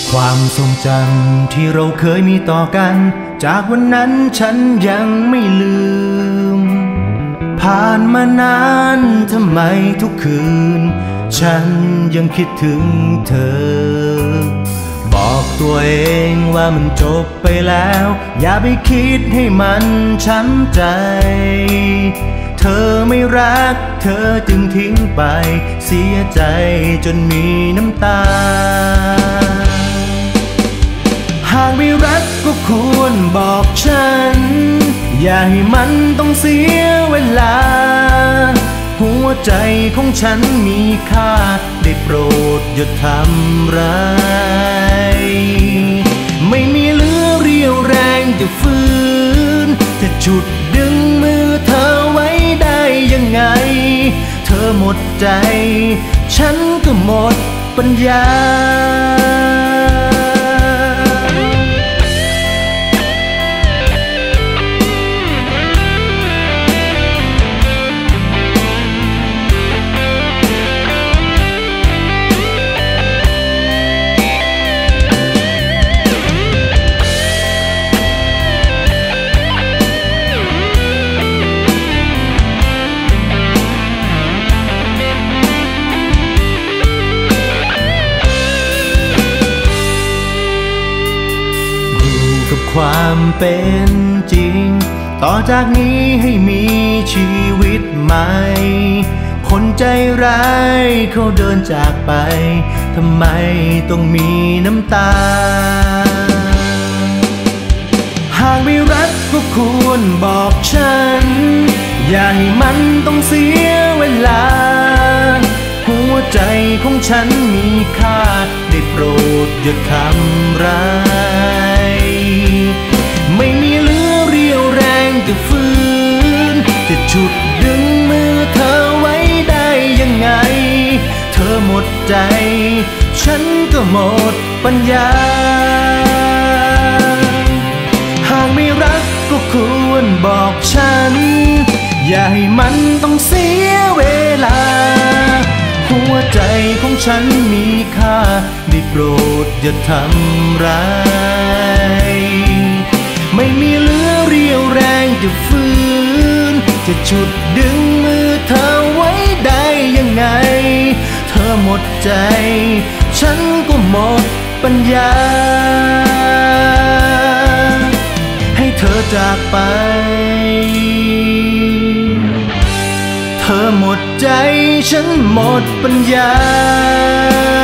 ความทรงจำที่เราเคยมีต่อกันจากวันนั้นฉันยังไม่ลืมผ่านมานานทำไมทุกคืนฉันยังคิดถึงเธอบอกตัวเองว่ามันจบไปแล้วอย่าไปคิดให้มันช้ำใจเธอไม่รักเธอจึงทิ้งไปเสียใจจนมีน้ำตาหากไม่รักก็ควรบอกฉันอย่าให้มันต้องเสียเวลาหัวใจของฉันมีค่าได้โปรดอย่าทำร้ายไม่มีเหลือเรี่ยวแรงจะฝืนจะฉุดดึงมือเธอไว้ได้ยังไงเธอหมดใจฉันก็หมดปัญญาความเป็นจริงต่อจากนี้ให้มีชีวิตใหม่คนใจร้ายเขาเดินจากไปทำไมต้องมีน้ำตาหากไม่รักก็ควรบอกฉันอย่าให้มันต้องเสียเวลาหัวใจของฉันมีค่าได้โปรดอย่าทำร้ายไม่มีเหลือเรี่ยวแรงจะฝืนจะฉุดดึงมือเธอไว้ได้ยังไงเธอหมดใจฉันก็หมดปัญญาหากไม่รักก็ควรบอกฉันอย่าให้มันต้องเสียเวลาหัวใจของฉันมีค่าได้โปรดอย่าทำร้ายไม่มีเหลือเรี่ยวแรงจะฝืนจะฉุดดึงมือเธอไว้ได้ยังไงเธอหมดใจฉันก็หมดปัญญาให้เธอจากไปเธอหมดใจฉันหมดปัญญา